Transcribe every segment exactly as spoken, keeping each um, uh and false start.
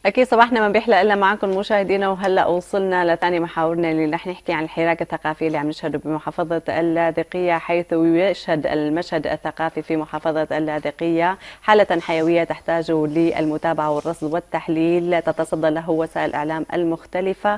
أكيد صباحنا ما بيحلى إلا معكم مشاهدينا، وهلأ وصلنا لثاني محاورنا اللي رح نحكي عن الحراك الثقافي اللي عم نشهده بمحافظة اللاذقية، حيث يشهد المشهد الثقافي في محافظة اللاذقية حالة حيوية تحتاج للمتابعة والرصد والتحليل، تتصدى له وسائل الإعلام المختلفة،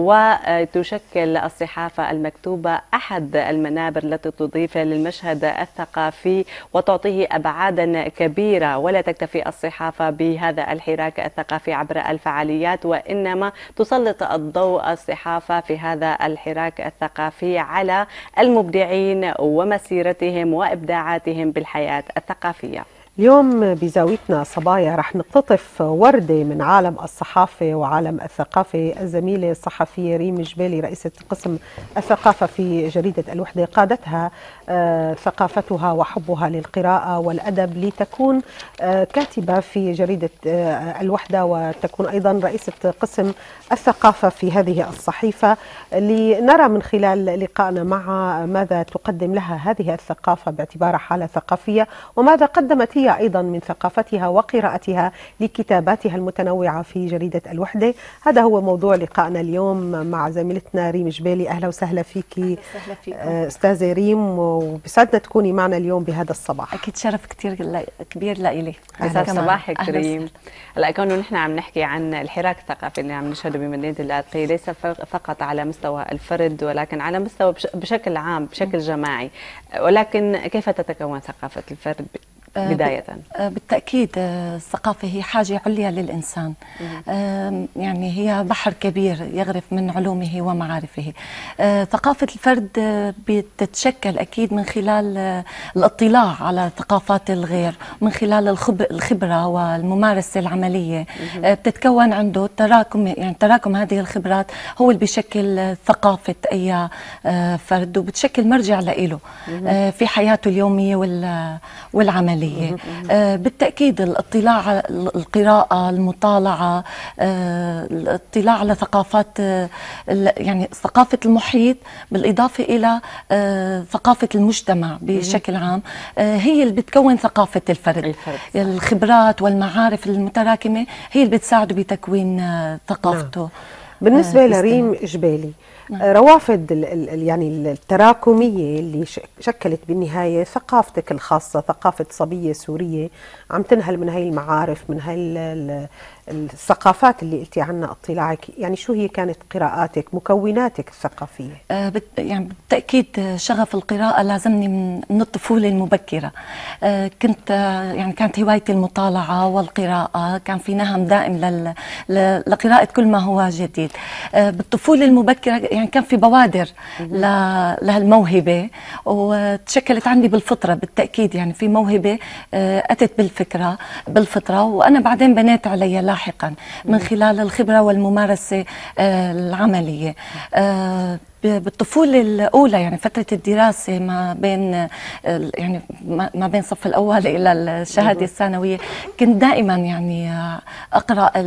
وتشكل الصحافة المكتوبة أحد المنابر التي تضيف للمشهد الثقافي وتعطيه أبعادا كبيرة. ولا تكتفي الصحافة بهذا الحراك الثقافي عبر الفعاليات، وإنما تسلط الضوء الصحافة في هذا الحراك الثقافي على المبدعين ومسيرتهم وإبداعاتهم بالحياة الثقافية. اليوم بزاويتنا صبايا رح نقتطف وردة من عالم الصحافة وعالم الثقافة. الزميلة الصحفية ريم جبالي رئيسة قسم الثقافة في جريدة الوحدة قادتها آه ثقافتها وحبها للقراءة والأدب لتكون آه كاتبة في جريدة آه الوحدة، وتكون أيضا رئيسة قسم الثقافة في هذه الصحيفة، لنرى من خلال لقائنا معها ماذا تقدم لها هذه الثقافة باعتبارها حالة ثقافية، وماذا قدمت هي أيضا من ثقافتها وقراءتها لكتاباتها المتنوعة في جريدة الوحدة. هذا هو موضوع لقائنا اليوم مع زميلتنا ريم جبالي. أهلا وسهلا فيكي أستاذة ريم، وبسعدنا تكوني معنا اليوم بهذا الصباح. أكيد شرف كتير كبير لإلي. يسعد صباحك ريم. هلا كونه نحن عم نحكي عن الحراك الثقافي اللي عم نشهده بمدينة اللاذقية، ليس فقط على مستوى الفرد ولكن على مستوى بشكل عام بشكل جماعي، ولكن كيف تتكون ثقافة الفرد بداية؟ بالتأكيد الثقافة هي حاجة عليا للإنسان، يعني هي بحر كبير يغرف من علومه ومعارفه. ثقافة الفرد بتتشكل أكيد من خلال الاطلاع على ثقافات الغير، من خلال الخبرة والممارسة العملية. بتتكون عنده تراكم، يعني تراكم هذه الخبرات هو اللي بيشكل ثقافة أي فرد، وبتشكل مرجع له في حياته اليومية والعملية. آه بالتأكيد الاطلاع على القراءة، المطالعة، آه الاطلاع على ثقافات، آه يعني ثقافة المحيط بالإضافة إلى آه ثقافة المجتمع بشكل عام، آه هي اللي بتكون ثقافة الفرد. الفرد الخبرات والمعارف المتراكمة هي اللي بتساعده بتكوين آه ثقافته. نعم. بالنسبة آه لريم جبالي، نعم. روافد ال يعني التراكمية اللي شكلت بالنهاية ثقافتك الخاصة، ثقافة صبية سورية عم تنهل من هاي المعارف، من هاي الثقافات اللي قلتي عنها اطلاعك، يعني شو هي كانت قراءاتك، مكوناتك الثقافية؟ آه يعني بالتأكيد شغف القراءة لازمني من, من الطفولة المبكرة. آه كنت آه يعني كانت هوايتي المطالعة والقراءة، كان في نهم دائم لل لقراءة كل ما هو جديد. آه بالطفولة المبكرة يعني كان في بوادر لهالموهبة، وتشكلت عندي بالفطرة بالتأكيد، يعني في موهبة آه أتت بالفكرة بالفطرة، وأنا بعدين بنيت عليها لاحقا من خلال الخبرة والممارسة آه العملية. آه بالطفولة الأولى، يعني فترة الدراسة ما بين يعني ما بين الصف الأول إلى الشهادة الثانوية، كنت دائما يعني أقرأ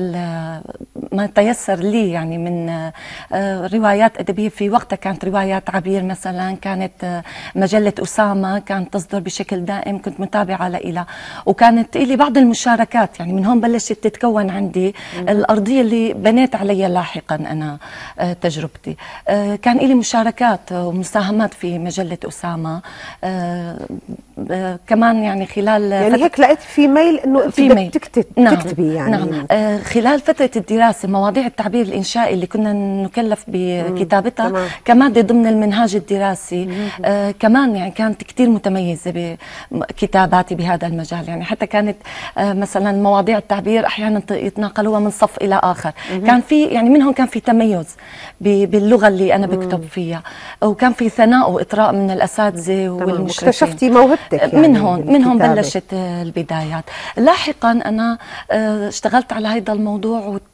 ما تيسر لي يعني من روايات أدبية. في وقتها كانت روايات عبير مثلا، كانت مجلة أسامة كانت تصدر بشكل دائم، كنت متابعة لها، وكانت لي بعض المشاركات، يعني من هون بلشت تتكون عندي الأرضية اللي بنيت عليها لاحقا أنا تجربتي. كان لي مشاركات ومساهمات في مجلة أسامة آه آه كمان، يعني خلال يعني هيك لقيت في ميل انه في ميل تكتب نعم تكتبي يعني. نعم. آه خلال فترة الدراسة مواضيع التعبير الإنشائي اللي كنا نكلف بكتابتها كمادة ضمن المنهاج الدراسي، آه كمان يعني كانت كتير متميزة بكتاباتي بهذا المجال. يعني حتى كانت آه مثلا مواضيع التعبير أحيانا يتناقلوها من صف إلى آخر. مم. كان في يعني منهم كان في تميز باللغة اللي أنا بكتب فيها، وكان في ثناء وإطراء من الأساتذة والمشرفين. اكتشفتي موهبتك يعني من هون من هون بلشت البدايات. لاحقا أنا اشتغلت على هذا الموضوع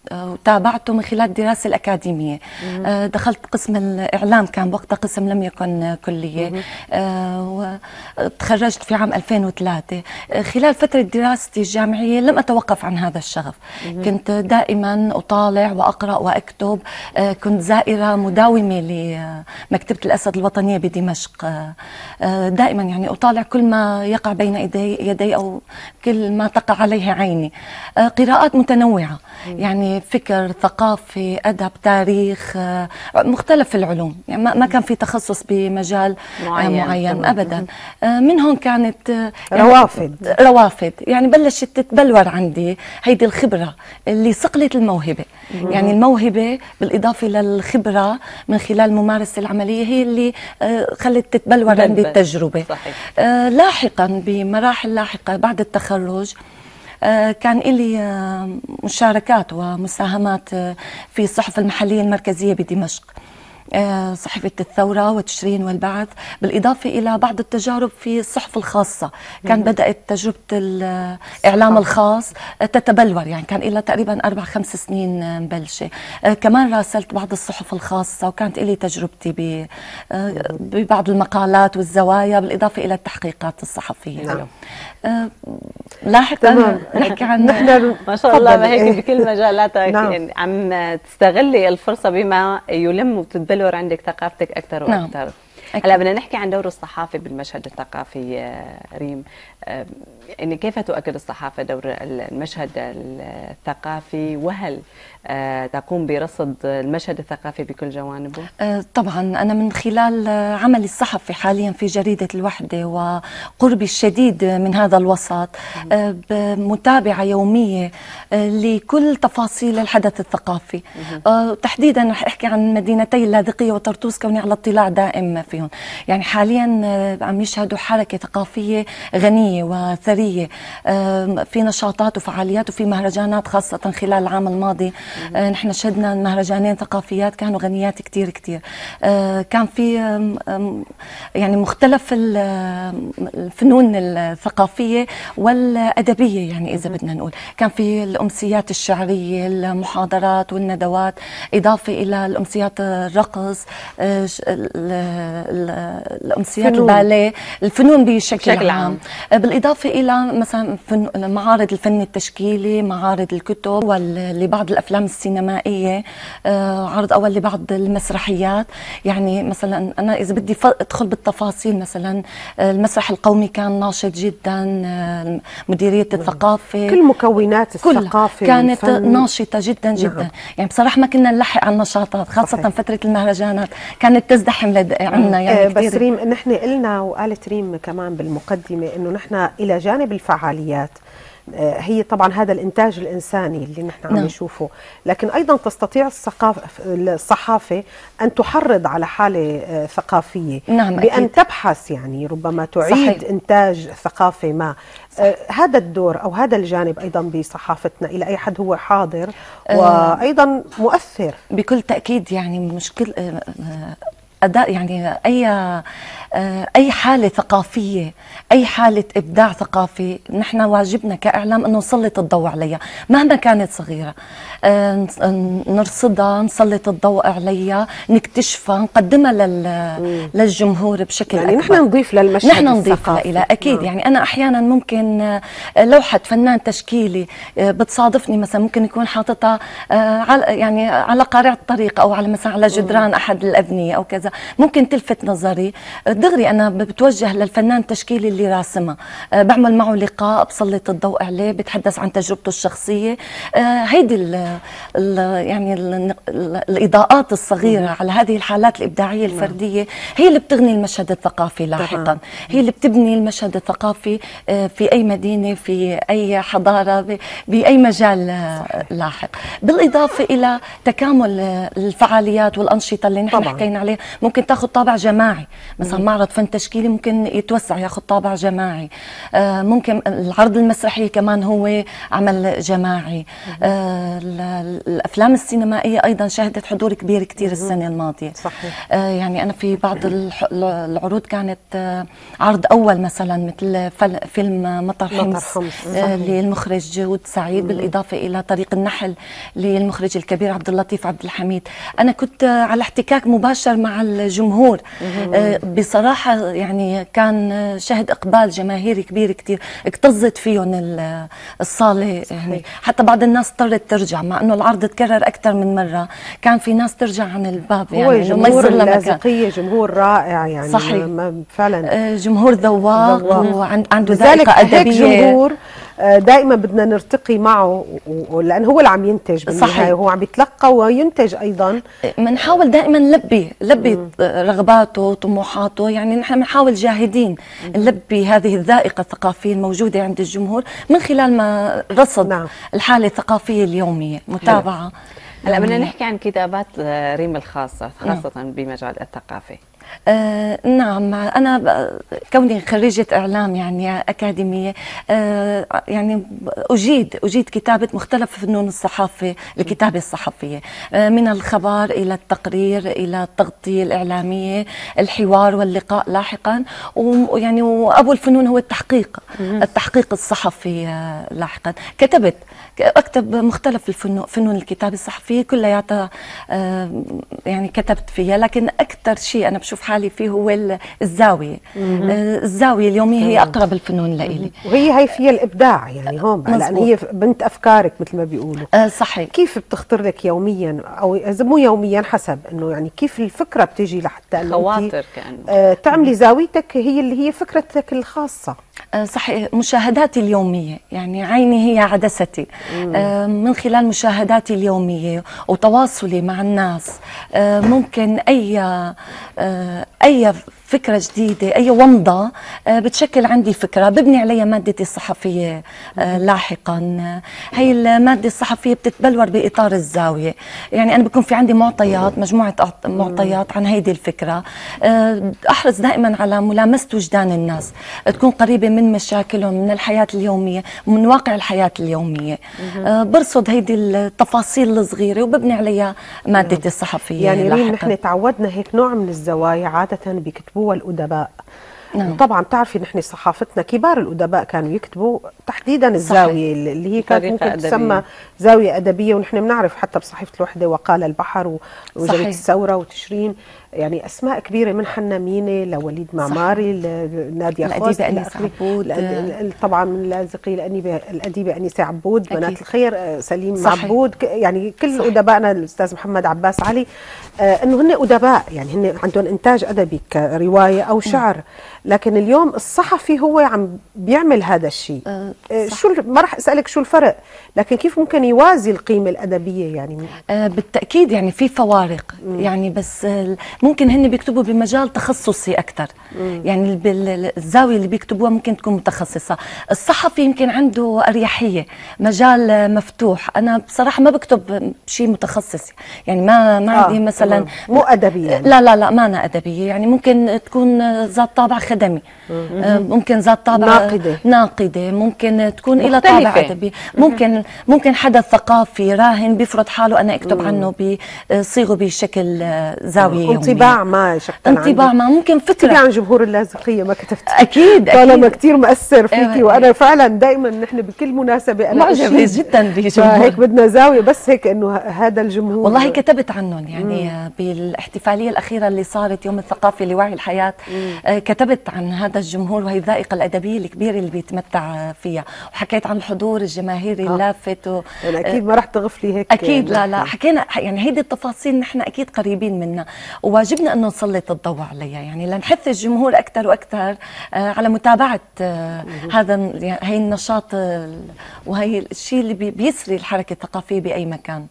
وتابعته من خلال الدراسة الأكاديمية. آه، دخلت قسم الإعلام، كان وقتها قسم لم يكن كلية. آه، وتخرجت في عام ألفين وثلاثة. آه، خلال فترة دراستي الجامعية لم أتوقف عن هذا الشغف. كنت دائما أطالع وأقرأ وأكتب. آه، كنت زائرة مداومة لمكتبة الأسد الوطنية بدمشق. آه، دائما يعني أطالع كل ما يقع بين يدي, يدي أو كل ما تقع عليه عيني. آه، قراءات متنوعة، يعني فكر، ثقافي، أدب، تاريخ، مختلف العلوم. يعني ما كان في تخصص بمجال معين, معين أبدا. من هون كانت يعني روافد روافد يعني بلشت تتبلور عندي هيدي الخبرة اللي صقلت الموهبة. يعني الموهبة بالإضافة للخبرة من خلال الممارسة العملية هي اللي خلت تتبلور عندي التجربة. صحيح. لاحقا بمراحل لاحقة بعد التخرج كان لي مشاركات ومساهمات في الصحف المحلية المركزية بدمشق، صحيفة الثورة وتشرين والبعث، بالإضافة إلى بعض التجارب في الصحف الخاصة. كان بدأت تجربة الإعلام الخاص تتبلور، يعني كان لها تقريبا أربع خمس سنين مبلشة. كمان راسلت بعض الصحف الخاصة وكانت لي تجربتي ببعض المقالات والزوايا بالإضافة إلى التحقيقات الصحفية. نعم. لاحقا نحكي عن نحن ما شاء الله ما هيك بكل مجالاتك. نعم. يعني عم تستغلي الفرصة بما يلم وتتبلور عندك ثقافتك أكثر وأكثر. نعم. هلا بدنا نحكي عن دور الصحافة بالمشهد الثقافي. ريم، يعني كيف تؤكد الصحافة دور المشهد الثقافي، وهل تقوم برصد المشهد الثقافي بكل جوانبه؟ طبعا أنا من خلال عملي الصحفي حاليا في جريدة الوحدة وقربي الشديد من هذا الوسط، بمتابعة يومية لكل تفاصيل الحدث الثقافي. تحديدا رح أحكي عن مدينتي اللاذقية وطرطوس كوني على اطلاع دائم فيهم. يعني حاليا عم يشهدوا حركة ثقافية غنية وثرية، في نشاطات وفعاليات وفي مهرجانات، خاصة خلال العام الماضي نحن شهدنا مهرجانين ثقافيات كانوا غنيات كتير كتير. كان في يعني مختلف الفنون الثقافية والأدبية، يعني إذا بدنا نقول كان في الأمسيات الشعرية، المحاضرات والندوات، إضافة إلى الأمسيات الرقص، الأمسيات الباليه، الفنون بشكل عام. بالإضافة إلى مثلا معارض الفن التشكيلي، معارض الكتب، ولبعض الأفلام السينمائية، عرض أول لبعض المسرحيات. يعني مثلا أنا إذا بدي أدخل بالتفاصيل، مثلا المسرح القومي كان ناشط جدا، مديرية الثقافة، كل مكونات الثقافة كانت والفن ناشطة جدا جدا. نعم. يعني بصراحة ما كنا نلحق على النشاطات، خاصة صحيح. فترة المهرجانات كانت تزدحم عنا يعني بس كتير. ريم، نحن قلنا وقالت ريم كمان بالمقدمة إنه نحن إلى جانب الفعاليات هي طبعا هذا الإنتاج الإنساني اللي نحن عم نعم. نشوفه، لكن أيضا تستطيع الصحافة أن تحرض على حالة ثقافية. نعم. بأن أكيد. تبحث، يعني ربما تعيد صحيح. إنتاج ثقافي ما. آه هذا الدور أو هذا الجانب أيضا بصحافتنا إلى أي حد هو حاضر وأيضا مؤثر بكل تأكيد. يعني مشكل أداء، يعني أي أي حالة ثقافية، أي حالة إبداع ثقافي، نحن واجبنا كإعلام أنه نسلط الضوء عليها مهما كانت صغيرة، نرصدها، نسلط الضوء عليها، نكتشفها، نقدمها لل... للجمهور بشكل يعني أكبر. نحن نضيف للمشهد نحن نضيف إلى أكيد. نعم. يعني أنا أحيانا ممكن لوحة فنان تشكيلي بتصادفني، مثلا ممكن يكون حاططها على يعني على قارعة الطريق أو على مثلا على جدران أحد الأبنية أو كذا، ممكن تلفت نظري دغري. أنا بتوجه للفنان التشكيلي اللي راسمها، بعمل معه لقاء، بسلط الضوء عليه، بتحدث عن تجربته الشخصية. هيدي ال ال يعني ال الإضاءات الصغيرة على هذه الحالات الإبداعية الفردية هي اللي بتغني المشهد الثقافي لاحقا، هي اللي بتبني المشهد الثقافي في أي مدينة، في أي حضارة، بأي مجال لاحق. بالإضافة إلى تكامل الفعاليات والأنشطة اللي نحن حكينا عليها، ممكن تاخذ طابع جماعي. مثلا معرض فن تشكيلي ممكن يتوسع ياخذ طابع جماعي. آه ممكن العرض المسرحي كمان هو عمل جماعي. آه الافلام السينمائيه ايضا شهدت حضور كبير كثير السنه الماضيه. صحيح. آه يعني انا في بعض العروض كانت آه عرض اول مثلا مثل فيلم مطر حمص آه للمخرج جود سعيد، مم. بالاضافه الى طريق النحل للمخرج الكبير عبد اللطيف عبد الحميد. انا كنت على احتكاك مباشر مع الجمهور. آه بصراحه يعني كان شهد اقبال جماهيري كبير كثير، اكتظت فيهم الصاله. يعني حتى بعض الناس اضطرت ترجع مع انه العرض تكرر اكثر من مره، كان في ناس ترجع عن الباب. هو يعني جمهور اللاذقيه جمهور رائع يعني. صحيح. فعلا جمهور ذواق وعنده ذائقه ادبيه. جمهور دائما بدنا نرتقي معه، لان هو اللي عم ينتج بالنهايه، هو عم يتلقى وينتج ايضا. بنحاول دائما نلبي نلبي رغباته وطموحاته. يعني نحن بنحاول جاهدين نلبي هذه الذائقه الثقافيه الموجوده عند الجمهور من خلال ما رصد نعم. الحاله الثقافيه اليوميه، متابعه. هلا بدنا نحكي عن كتابات ريم الخاصه خاصه نعم. بمجال الثقافه. آه نعم، أنا كوني خريجة إعلام يعني أكاديمية، آه يعني أجيد أجيد كتابة مختلف فنون الصحافة، الكتابة الصحفية، آه من الخبر إلى التقرير إلى التغطية الإعلامية، الحوار واللقاء لاحقا، ويعني وأبو الفنون هو التحقيق التحقيق الصحفي. آه لاحقا كتبت أكتب مختلف الفنون فنون الكتابة الصحفية كلياتها، آه يعني كتبت فيها. لكن أكثر شيء أنا بشوف حالي فيه هو الزاوية. آه الزاوية اليومية هي أقرب الفنون لإلي، وهي هي فيها الإبداع يعني هون، لأن هي بنت أفكارك مثل ما بيقولوا. آه صحيح. كيف بتخطر لك يوميا أو إذا مو يوميا حسب إنه يعني كيف الفكرة بتجي لحتى خواطر كأنه آه تعملي زاويتك هي اللي هي فكرتك الخاصة؟ آه صحيح، مشاهداتي اليومية، يعني عيني هي عدستي. آه من خلال مشاهداتي اليومية وتواصلي مع الناس آه ممكن أي آه أي فكرة جديدة، أي ومضة آه بتشكل عندي فكرة ببني عليها مادتي الصحفية. آه لاحقا هي المادة الصحفية بتتبلور بإطار الزاوية. يعني أنا بكون في عندي معطيات، مجموعة معطيات عن هيدي الفكرة، آه أحرص دائما على ملامسة وجدان الناس، تكون قريبة من مشاكلهم، من الحياة اليومية، من واقع الحياة اليومية. آه برصد هيدي التفاصيل الصغيرة وببني عليها مادتي الصحفية. يعني ريم نحن تعودنا هيك نوع من الزوايا عادة بيكتبوها الأدباء. نعم. طبعا بتعرفي نحن صحافتنا كبار الأدباء كانوا يكتبوا تحديدا الزاوية صحيح. اللي هي كانت ممكن أدبية. تسمى زاوية أدبية، ونحن بنعرف حتى بصحيفة الوحدة وقال البحر وجريدة الثورة وتشرين، يعني أسماء كبيرة من حنا مينة لوليد معماري لنادية خوست طبعا من اللاذقية الأديبة أنيسة عبود، بنات الخير سليم صحيح. عبود، يعني كل أدبائنا الأستاذ محمد عباس علي، آه إنه هن أدباء يعني هن عندهم إنتاج أدبي كرواية أو شعر. لكن اليوم الصحفي هو عم بيعمل هذا الشيء. أه شو ما راح اسالك شو الفرق، لكن كيف ممكن يوازي القيمه الادبيه يعني؟ أه بالتاكيد يعني في فوارق. مم. يعني بس ممكن هن بيكتبوا بمجال تخصصي اكثر. يعني الزاويه اللي بيكتبوها ممكن تكون متخصصه. الصحفي يمكن عنده اريحيه، مجال مفتوح. انا بصراحه ما بكتب شيء متخصص، يعني ما ما عندي آه. مثلا مو ادبيه يعني. لا لا لا ما أنا ادبيه، يعني ممكن تكون ذات طابع خدمي، ممكن ذات طابع ناقده ناقده ممكن تكون الى طابع ادبي، ممكن ممكن حدث ثقافي راهن بيفرض حاله انا اكتب مم. عنه بصيغه بشكل زاويه يوميه. انطباع ما شكل انطباع ما ممكن فكره عن جمهور اللاذقيه ما كتبت اكيد طالما كثير مؤثر فيكي. أيوة. وانا فعلا دائما نحن بكل مناسبه انا معجبه جدا بجمهور، هيك بدنا زاويه بس هيك انه هذا الجمهور. والله كتبت عنهم يعني مم. بالاحتفاليه الاخيره اللي صارت يوم الثقافي لوعي الحياه، مم. كتبت عن هذا الجمهور وهي الذائقه الادبيه الكبيره اللي بيتمتع فيها، وحكيت عن الحضور الجماهيري آه. اللافت و... يعني اكيد ما رح تغفلي هيك اكيد لا لا حكينا يعني هيدي التفاصيل نحن اكيد قريبين منها، وواجبنا انه نسلط الضوء عليها، يعني لنحث الجمهور اكثر واكثر على متابعه هذا هي النشاط وهي الشيء اللي بيسري الحركه الثقافيه باي مكان.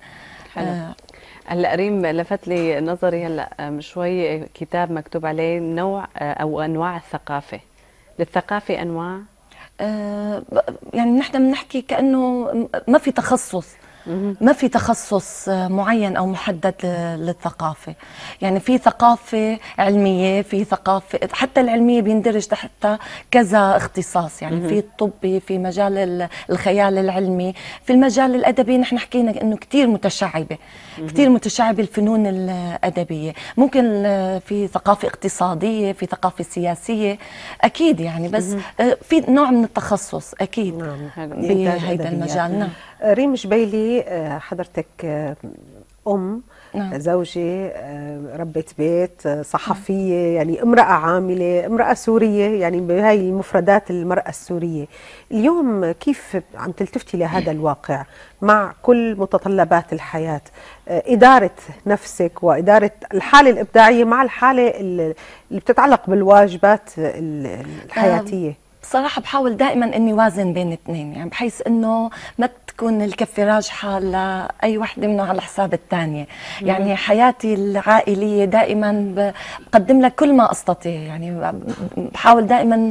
هلا ريم لفت لي نظري هلا من شوي كتاب مكتوب عليه نوع او انواع الثقافه. للثقافه انواع؟ آه يعني نحن بنحكي كانه ما في تخصص ما في تخصص معين أو محدد للثقافة. يعني في ثقافة علمية، في ثقافة حتى العلمية بيندرج تحتها كذا اختصاص. يعني في الطبي، في مجال الخيال العلمي، في المجال الأدبي نحن حكينا إنه كتير متشعبة، كتير متشعبة الفنون الأدبية. ممكن في ثقافة اقتصادية، في ثقافة سياسية، أكيد يعني. بس في نوع من التخصص أكيد بهذا المجال. نعم. ريم جبيلي، حضرتك أم، نعم. زوجة، ربة بيت، صحفية، يعني امرأة عاملة، امرأة سورية، يعني بهاي المفردات المرأة السورية. اليوم كيف عم تلتفتي لهذا الواقع مع كل متطلبات الحياة؟ إدارة نفسك وإدارة الحالة الإبداعية مع الحالة اللي بتتعلق بالواجبات الحياتية. بصراحة بحاول دائما اني وازن بين الاثنين، يعني بحيث انه ما تكون الكفة راجحة لأي وحدة منهم على حساب الثانية. يعني حياتي العائلية دائما بقدم لك كل ما استطيع، يعني بحاول دائما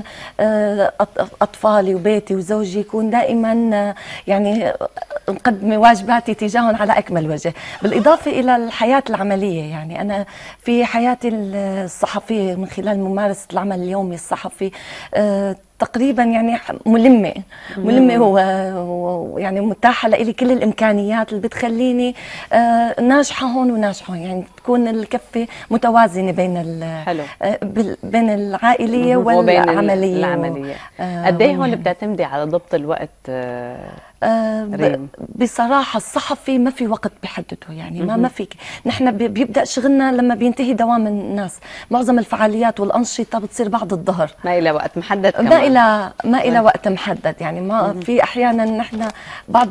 اطفالي وبيتي وزوجي يكون دائما يعني مقدمة واجباتي تجاههم على اكمل وجه، بالاضافة الى الحياة العملية. يعني انا في حياتي الصحفية من خلال ممارسة العمل اليومي الصحفي تقريبا يعني ملمة ملمة ويعني متاحة لي كل الإمكانيات اللي بتخليني آه ناجحة هون وناجحة هون. يعني تكون الكفة متوازنة بين بين العائلية والعملية. العملية قد ايه هون بتعتمدي على ضبط الوقت؟ آه بصراحة الصحفي ما في وقت بحدده، يعني ما ما فيك. نحن بيبدأ شغلنا لما بينتهي دوام الناس. معظم الفعاليات والأنشطة بتصير بعد الظهر، ما إلى وقت محدد كمان. ما إلى ما إلى وقت محدد. يعني ما في أحيانا نحن بعض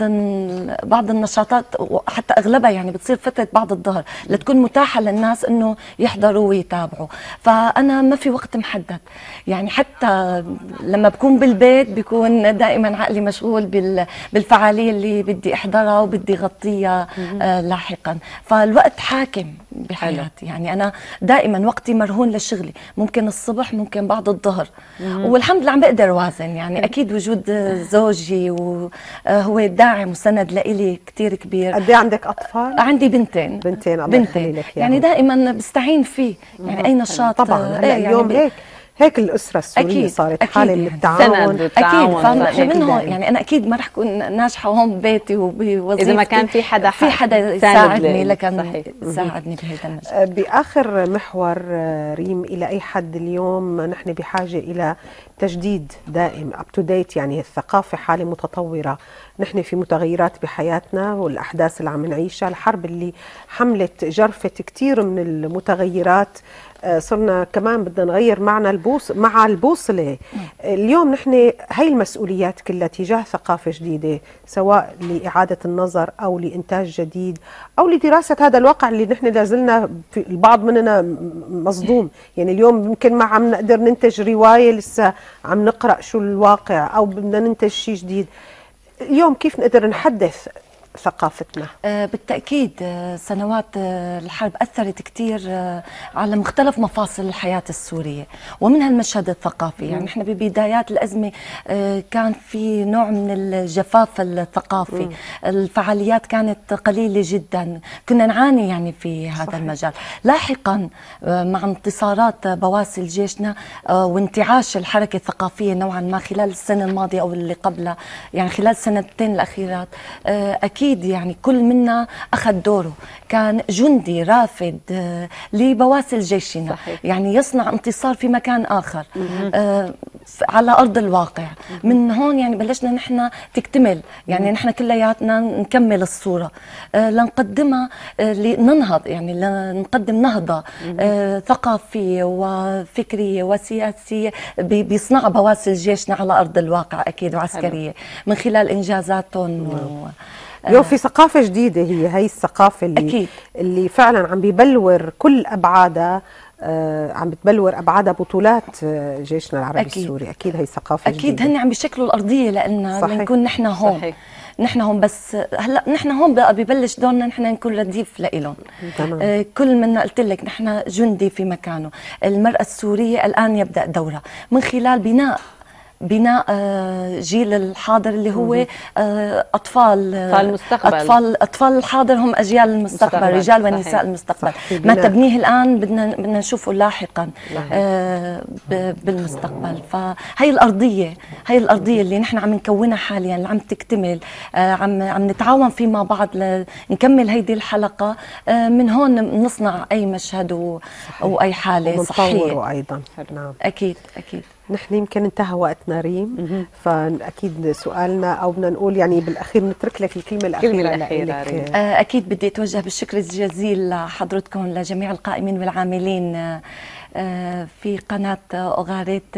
بعض النشاطات وحتى أغلبها يعني بتصير فترة بعد الظهر لتكون متاحة للناس إنه يحضروا ويتابعوا. فأنا ما في وقت محدد. يعني حتى لما بكون بالبيت بيكون دائما عقلي مشغول بال الفعالية اللي بدي احضرها وبدي اغطيها آه لاحقا. فالوقت حاكم بحياتي. يعني انا دائما وقتي مرهون لشغلي، ممكن الصبح ممكن بعد الظهر، والحمد لله عم بقدر اوازن. يعني اكيد وجود زوجي وهو داعم وسند لإلي كثير كبير. قد ايه عندك اطفال؟ عندي بنتين. بنتين الله يخلي لك اياهم. يعني دائما بستعين فيه، يعني اي نشاط. طبعا هلا يعني اليوم هيك هيك الأسرة السورية أكيد صارت حالة من التعاون. أكيد فمن هون يعني أنا أكيد ما رح أكون ناجحة هون ببيتي وبوظيفتي إذا ما كان في حدا في حدا يساعدني لكن يساعدني بهذا المجال. بآخر محور ريم، إلى أي حد اليوم نحن بحاجة إلى تجديد دائم أب تو ديت؟ يعني الثقافة حالة متطورة، نحن في متغيرات بحياتنا والأحداث اللي عم نعيشها، الحرب اللي حملت جرفت كتير من المتغيرات، صرنا كمان بدنا نغير معنا البوص مع البوصلة. اليوم نحن هاي المسؤوليات كلها تجاه ثقافة جديدة، سواء لإعادة النظر أو لإنتاج جديد أو لدراسة هذا الواقع اللي نحن لازلنا البعض مننا مصدوم. يعني اليوم يمكن ما عم نقدر ننتج رواية، لسه عم نقرأ شو الواقع أو بدنا ننتج شيء جديد. اليوم كيف نقدر نحدث ثقافتنا؟ آه بالتأكيد آه سنوات آه الحرب أثرت كتير آه على مختلف مفاصل الحياة السورية ومنها المشهد الثقافي. يعني نحن ببدايات الأزمة آه كان في نوع من الجفاف الثقافي. مم. الفعاليات كانت قليلة جدا، كنا نعاني يعني في هذا صحيح. المجال. لاحقا آه مع انتصارات بواسل جيشنا آه وانتعاش الحركة الثقافية نوعا ما خلال السنة الماضية أو اللي قبلها، يعني خلال السنتين الأخيرات آه أكيد يعني كل منا أخذ دوره، كان جندي رافد آه لبواسل جيشنا. صحيح. يعني يصنع انتصار في مكان آخر آه على أرض الواقع. من هون يعني بلشنا نحن تكتمل، يعني نحن كلياتنا نكمل الصورة آه لنقدمها آه لننهض، يعني لنقدم نهضة آه ثقافية وفكرية وسياسية بيصنع بواسل جيشنا على أرض الواقع أكيد وعسكرية من خلال إنجازاتهم. و... اليوم في ثقافة جديدة، هي هي الثقافة اللي أكيد. اللي فعلا عم بيبلور كل أبعادها، آه عم بتبلور أبعادها بطولات آه جيشنا العربي أكيد. السوري. أكيد هي ثقافة أكيد جديدة. هن عم بيشكلوا الأرضية لأن نكون نحن هون. صحيح. نحن هون، بس هلا نحن هون بقى ببلش دورنا نحن نكون رديف لإلهم. آه كل منا قلت لك نحن جندي في مكانه. المرأة السورية الآن يبدأ دورها من خلال بناء بناء جيل الحاضر اللي هو اطفال اطفال المستقبل. اطفال اطفال الحاضر هم اجيال المستقبل، مستقبل. رجال ونساء صحيح. المستقبل. صحيح. ما تبنيه الان بدنا بدنا نشوفه لاحقا بالمستقبل. فهي الارضيه هي الارضيه اللي نحن عم نكونها حاليا، اللي عم تكتمل، عم عم نتعاون فيه مع بعض لنكمل هيدي الحلقه. من هون نصنع اي مشهد و... او اي حاله صحيه ايضا. نعم اكيد اكيد. نحن يمكن انتهى وقتنا ريم، فاكيد سؤالنا او بدنا نقول يعني بالاخير نترك لك الكلمه الاخيره. الأخيرة اكيد بدي اتوجه بالشكر الجزيل لحضرتكم، لجميع القائمين والعاملين في قناة أوغاريت،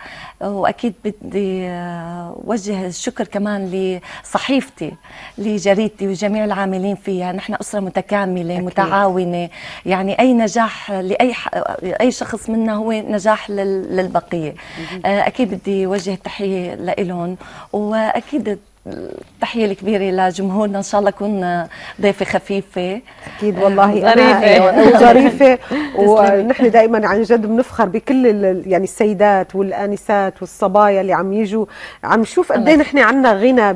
وأكيد بدي أوجه الشكر كمان لصحيفتي، لجريدتي وجميع العاملين فيها. نحن أسرة متكاملة أكيد. متعاونة، يعني أي نجاح لأي أي شخص منا هو نجاح للبقية. أكيد بدي أوجه التحية لهم، وأكيد التحية الكبيرة لجمهورنا. إن شاء الله أكون ضيفة خفيفة أكيد والله ظريفة وظريفة ونحن دائما عن جد بنفخر بكل يعني السيدات والآنسات والصبايا اللي عم يجوا، عم نشوف قد ايه نحن عندنا غنى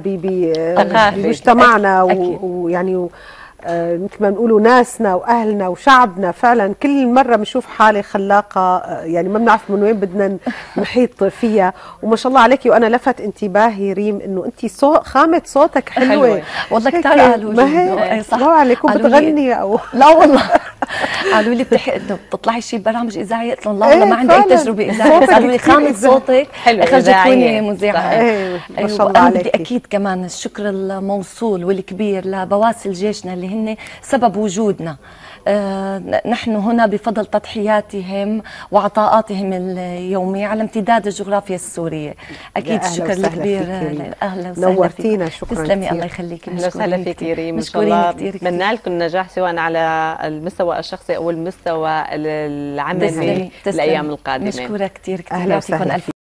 بمجتمعنا، ويعني مثل ما بنقولوا ناسنا واهلنا وشعبنا. فعلا كل مره بنشوف حاله خلاقه، يعني ما بنعرف من وين بدنا نحيط فيها. وما شاء الله عليكي، وانا لفت انتباهي ريم انه انت صوت خامه صوتك حلوه, حلوة. والله كثير قالوا لي. ما هي صح عليكم بتغني او لا والله قالوا لي بتطلعي شي برامج اذاعي؟ قلت لهم لا والله ما عندي اي تجربه اذاعيه. قالوا لي خامه صوتك خرجتوني مذيعه. ايه ما شاء الله عليكي. بدي اكيد كمان الشكر الموصول والكبير لبواسل جيشنا اللي هن سبب وجودنا. آه نحن هنا بفضل تضحياتهم وعطاءاتهم اليومية على امتداد الجغرافيا السورية. أكيد الشكر الكبير. أهلا وسهلا، نورتينا. شكرا تسلمي، الله يخليكي. أهلا وسهلا فيك ريم. إن شاء الله بتمنى لكم النجاح سواء على المستوى الشخصي أو المستوى العملي الأيام القادمة. مشكورة كثير كثير. أهلا وسهلا.